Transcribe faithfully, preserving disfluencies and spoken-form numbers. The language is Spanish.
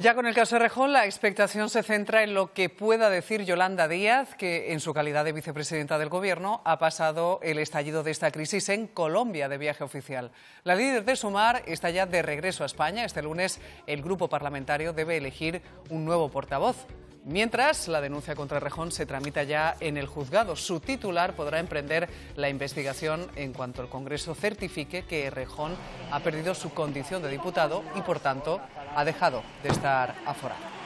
Ya con el caso Errejón, la expectación se centra en lo que pueda decir Yolanda Díaz, que en su calidad de vicepresidenta del Gobierno ha pasado el estallido de esta crisis en Colombia de viaje oficial. La líder de Sumar está ya de regreso a España. Este lunes el grupo parlamentario debe elegir un nuevo portavoz. Mientras, la denuncia contra Errejón se tramita ya en el juzgado. Su titular podrá emprender la investigación en cuanto el Congreso certifique que Errejón ha perdido su condición de diputado y, por tanto, ha dejado de estar aforado.